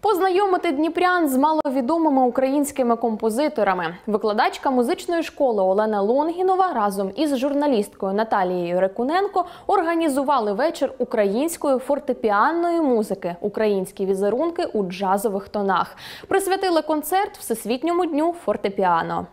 Познайомити дніпрян з маловідомими українськими композиторами. Викладачка музичної школи Олена Лонгінова разом із журналісткою Наталією Рекуненко організували вечір української фортепіанної музики «Українські візерунки у джазових тонах». Присвятили концерт Всесвітньому дню фортепіано.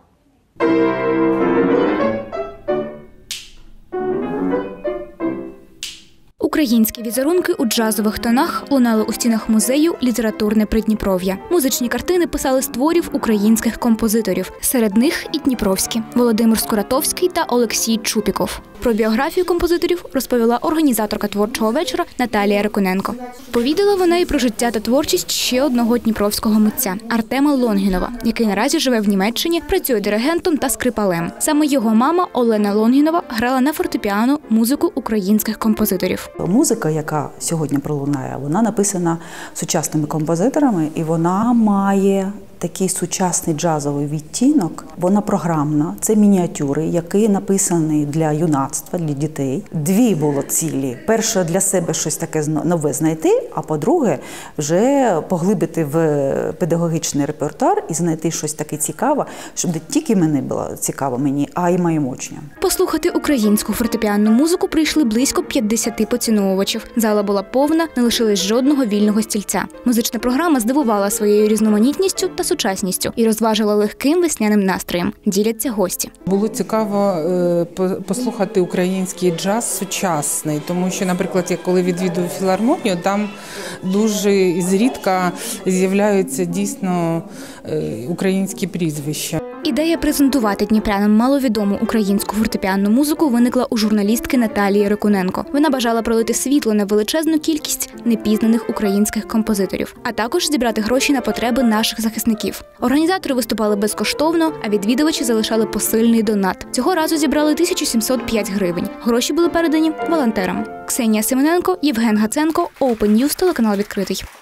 Українські візерунки у джазових тонах лунали у стінах музею «Літературне Придніпров'я». Музичні картини писали з творів українських композиторів. Серед них і дніпровські – Володимир Скуратовський та Олексій Чупіков. Про біографію композиторів розповіла організаторка творчого вечора Наталія Рекуненко. Повідала вона і про життя та творчість ще одного дніпровського митця – Артема Лонгінова, який наразі живе в Німеччині, працює диригентом та скрипалем. Саме його мама Олена Лонгінова грала на фортепіано музику українських композиторів. Музика, яка сьогодні пролунає, вона написана сучасними композиторами, і вона має такий сучасний джазовий відтінок. Вона програмна, це мініатюри, які написані для юнацтва, для дітей. Дві було цілі. Перше, для себе щось таке нове знайти, а по-друге, вже поглибити в педагогічний репертуар і знайти щось таке цікаве, щоб не тільки мене було цікаво мені, а й моїм учням. Послухати українську фортепіанну музику прийшли близько 50 поціновувачів. Зала була повна, не лишилось жодного вільного стільця. Музична програма здивувала своєю різноманітністю та сучасністю і розважила легким весняним настроєм. Діляться гості. Було цікаво послухати український джаз сучасний, тому що, наприклад, я коли відвідую філармонію, там дуже зрідка з'являються дійсно українські прізвища. Ідея презентувати дніпрянам маловідому українську фортепіанну музику виникла у журналістки Наталії Рекуненко. Вона бажала пролити світло на величезну кількість непізнаних українських композиторів, а також зібрати гроші на потреби наших захисників. Організатори виступали безкоштовно, а відвідувачі залишали посильний донат. Цього разу зібрали 1705 гривень. Гроші були передані волонтерам. Ксенія Семененко, Євген Гаценко, Open News, телеканал «Відкритий».